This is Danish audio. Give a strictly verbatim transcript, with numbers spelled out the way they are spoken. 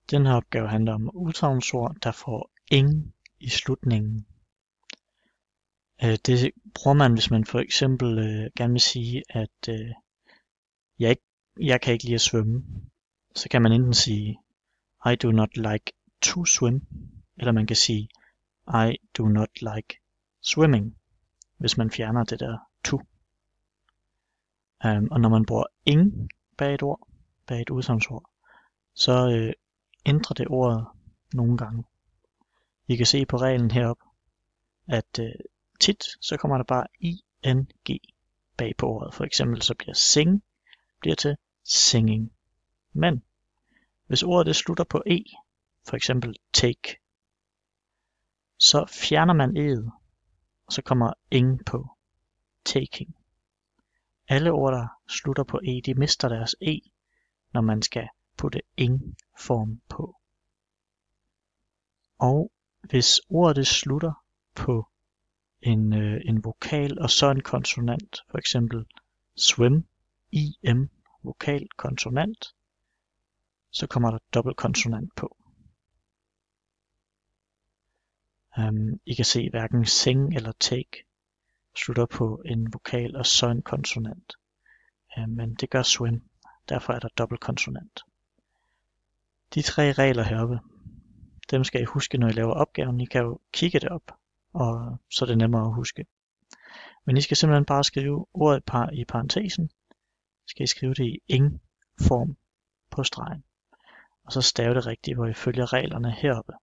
Den her opgave handler om udtagnsord, der får ing i slutningen. Det bruger man, hvis man for eksempel øh, gerne vil sige, at øh, jeg, ikke, jeg kan ikke lide at svømme. Så kan man enten sige, I do not like to swim, eller man kan sige, I do not like swimming, hvis man fjerner det der to. Um, og når man bruger ing bag et ord, bag et udsagnsord, så øh, ændrer det ordet nogle gange. I kan se på reglen heroppe, at øh, tit så kommer der bare ing bag på ordet. For eksempel så bliver sing bliver til singing. Men hvis ordet det slutter på e, for eksempel take, så fjerner man e'et, og så kommer ing på taking. Alle ord, der slutter på e, de mister deres e, når man skal putte ing-form på. Og hvis ordet det slutter på en, øh, en vokal og så en konsonant, for eksempel swim, im, vokal, konsonant, så kommer der dobbelt konsonant på. Um, I kan se hverken sing eller take slutter på en vokal og så en konsonant. Um, men det gør swim, derfor er der dobbelt konsonant. De tre regler heroppe, dem skal I huske, når I laver opgaven. I kan jo kigge det op, og så er det nemmere at huske. Men I skal simpelthen bare skrive ordet par i parentesen. Skal I skrive det i ing-form på stregen. Og så stave det rigtigt, hvor I følger reglerne heroppe.